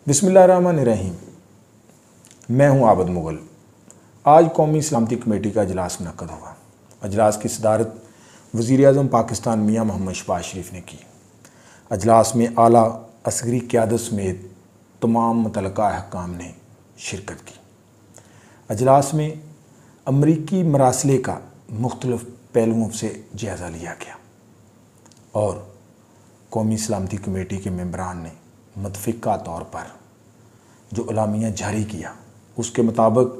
बिस्मिल्लाहिर्रहमानिर्रहीम। मैं हूं आबद मुगल। आज कौमी सलामती कमेटी का अजलास मुनक्कद होगा। अजलास की सदारत वज़ीर-ए-आज़म पाकिस्तान मियाँ मोहम्मद शहबाज शरीफ ने की। अजलास में आला असगरी क़यादत समेत तमाम मुतल्लका हकाम ने शिरकत की। अजलास में अमरीकी मरासले का मुख्तलिफ़ पहलुओं से जायज़ा लिया गया और कौमी सलामती कमेटी के मेंबरान ने मुतफ़िक़ा तौर पर जो अलामिया जारी किया उसके मुताबिक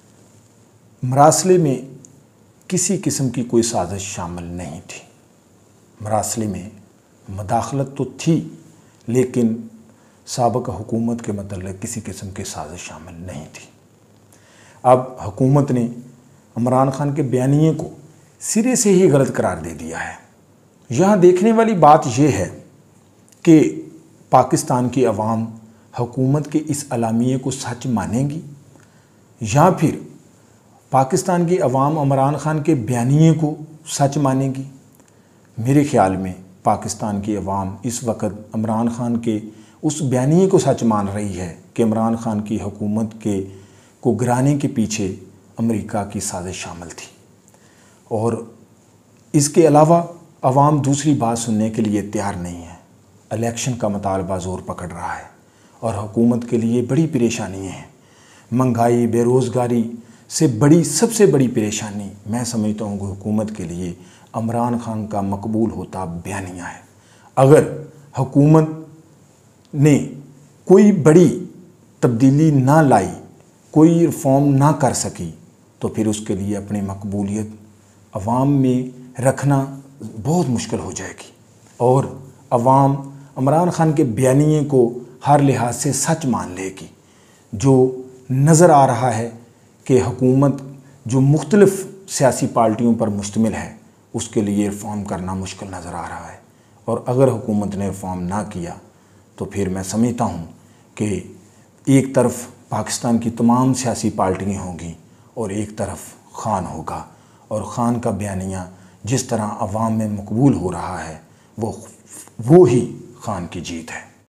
मरासले में किसी किस्म की कोई साजिश शामिल नहीं थी। मरासले में मदाखलत तो थी लेकिन साबिक़ हुकूमत के मतलब किसी किस्म की साजिश शामिल नहीं थी। अब हुकूमत ने इमरान खान के बयानिए को सिरे से ही गलत करार दे दिया है। यहाँ देखने वाली बात यह है कि पाकिस्तान की अवाम हुकूमत के इस अलामिये को सच मानेगी या फिर पाकिस्तान की अवाम इमरान खान के बयानिए को सच मानेगी। मेरे ख़्याल में पाकिस्तान की अवाम इस वक्त इमरान खान के उस बयानिए को सच मान रही है कि इमरान खान की हुकूमत को गिराने के पीछे अमेरिका की साजिश शामिल थी। और इसके अलावा अवाम दूसरी बात सुनने के लिए तैयार नहीं है। इलेक्शन का मुतालबा ज़ोर पकड़ रहा है और हुकूमत के लिए बड़ी परेशानी है। महंगाई, बेरोज़गारी से सबसे बड़ी परेशानी मैं समझता हूँ कि हुकूमत के लिए इमरान खान का मकबूल होता बयानिया है। अगर हुकूमत ने कोई बड़ी तब्दीली ना लाई, कोई रिफॉर्म ना कर सकी, तो फिर उसके लिए अपनी मकबूलियत अवाम में रखना बहुत मुश्किल हो जाएगी और अवाम इमरान खान के बयानिए को हर लिहाज से सच मान लेगी। जो नज़र आ रहा है कि हुकूमत जो मुख्तलिफ़ सियासी पार्टियों पर मुश्तमिल है उसके लिए रिफॉर्म करना मुश्किल नज़र आ रहा है। और अगर हुकूमत ने रिफॉर्म ना किया तो फिर मैं समझता हूँ कि एक तरफ पाकिस्तान की तमाम सियासी पार्टियाँ होंगी और एक तरफ खान होगा और ख़ान का बयानिया जिस तरह अवाम में मकबूल हो रहा है वो ही ख़ान की जीत है।